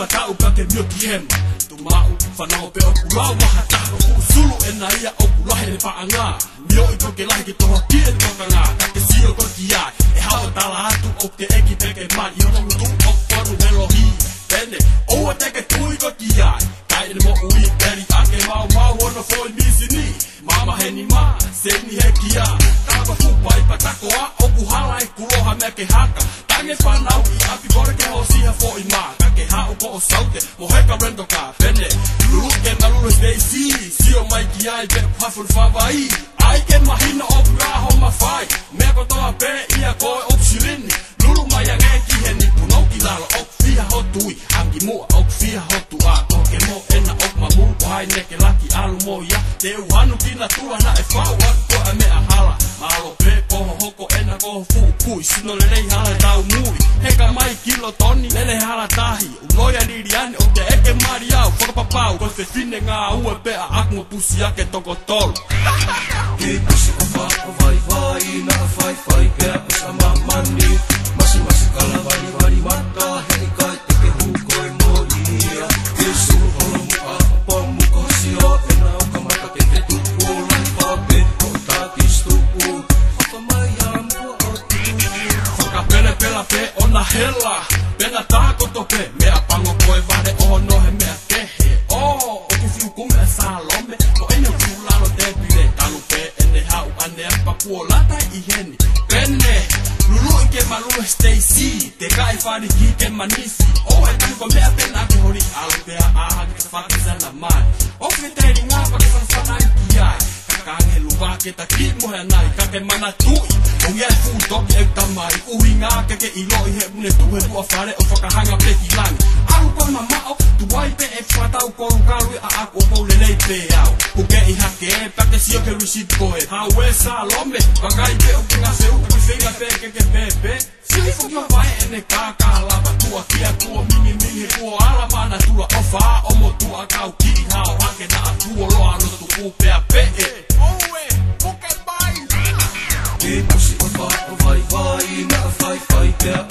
matau pake mio kihema Tumau whanau pe oku lau mahata Sulu e na ia oku lahe le paanga Mio i toke lahi ki toha kie le kokanga Kake sio koki ai E hawa tala atu o te eki peke mai I hono tu o koru melohi Pene oua teke tui koki ai Kai ne mo ui peri ake mau mau Hono foi misini Mama heni ma Seni heki a Kapa fupa i patako a Oku hala e kuloha me ke haka Tange whanau i api kore ke ho siha fo i maa Kake hao ko o saute Mo heka rendo ka pene Lulu ke malulu stay si Sio mai ki ai pe hafun whawai Ai ke mahina o pura ho mawhai Mea ko toa pe ia koe o psirini Lulu mai a ngeki he nipu no ki lalo Ok fia hotui Angi mua ok fia hotu a Toke mo ena ok mamuru Ko hai neke laki alu mo ia Te uhanu kina tua na e whau Ko a mea hala Malo pe koho hoko ena koho fukui Sino le rei hala tau mui Heka mai kilo toni Lele hala tahi Unoia liriani o te eke mari au Whakapapau Ko te fine ngā ue pea Aku pusi ake toko tolu Ki pusi o whako vai vai Na whai whai pea o sa mamani Masi masi kala vari vari mata Hei kai teke hukoi mo ia Ki suru holo muka Pomu ko sio Ena o kamata teke tupu Lai pape o tatis tupu Haka mai amua o tupu Whakapele pela pe o na hela Pena tako tope Mea pango koe vare o no he mea kehe O kufiu kume salome Ko ene kulalo te pire Tanu pe ene hau ane apa kuolata i heni Pene Lulu ike malulu Stacy Te kai whani ki ke manisi O e tuko mea pena ke hori Alu pea aha ke whakizana mai O fiteri ngā pake whanwhanai ki ai Kakange luwa ke ta ki mohe nai Kake mana tui O ia fu toki e tamai Uhi ngā keke iloi he mune tuhe tua whare O whakahanga peki langi Alu koe mamao Tuwai pe e whatau koru karui a aku o pou lelei pe au Kuke i hake e pake sio ke risit koe Hau e sa lome Wakai pe o kinga se uku ki whiga pe keke pepe Sili fukia wae ene kaka lava Tua kia tua mingi mingi Tua ala mana tua ofa Omo tua kau ki i hao hake na a tua loa rotu upea pe e Oue, kuke bai Ki pusi o whako vai vai Na whai whai pea